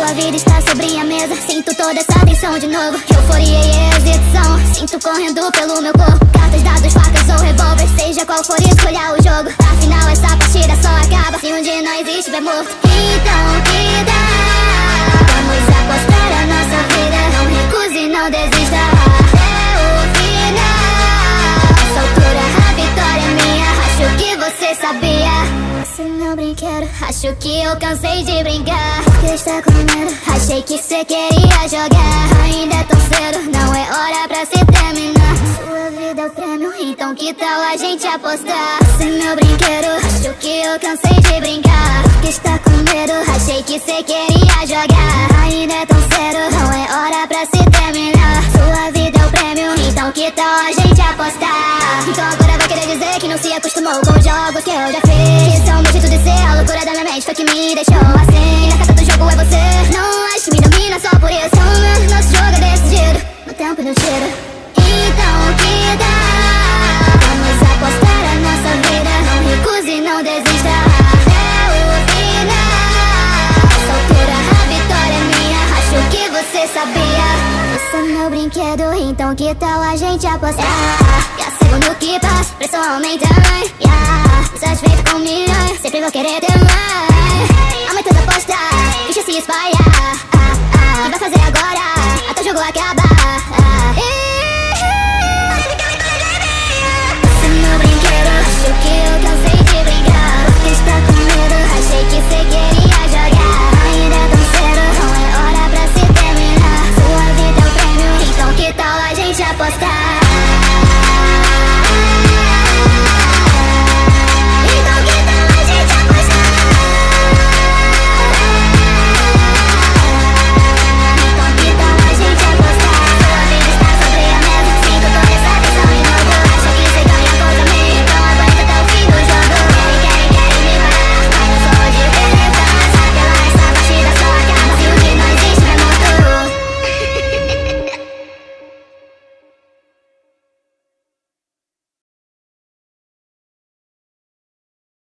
Sua vida está sobre a mesa, sinto toda essa tensão de novo. Euforia e hesitação, sinto correndo pelo meu corpo. Cartas, dados, facas ou revólver, seja qual for, escolha o jogo. Afinal essa partida só acaba se um de nós estiver morto. Então que dá? Vamos apostar a nossa vida, não recuse, não desista. Até o final, nessa altura a vitória é minha. Acho que você sabia. Você meu brinquedo, acho que eu cansei de brincar. Que está com medo, achei que cê queria jogar. Ainda é tão cedo, não é hora pra se terminar. Sua vida é o prêmio, então que tal a gente apostar? Você meu brinquedo, acho que eu cansei de brincar. Que está com medo, achei que cê queria jogar. Ainda é tão cedo, não é hora pra se terminar. Sua vida é o prêmio, então que tal a gente apostar? Então agora vai querer dizer que não se acostumou com os jogos que eu já fiz. Que são meu jeito de ser, a loucura da minha mente foi que me deixou assim. E na carta do jogo é você, não acho que me domina só por isso. Nosso jogo é decidido, no tempo e no tiro. Então que dá? Vamos apostar a nossa vida, não recuse, não desista. Até o final, nessa altura a vitória é minha. Acho que você sabia. Você é meu brinquedo, então que tal a gente apostar? Já segundo que passa, pressão aumenta, yeah. Satisfeito com milhões, sempre vou querer ter mais.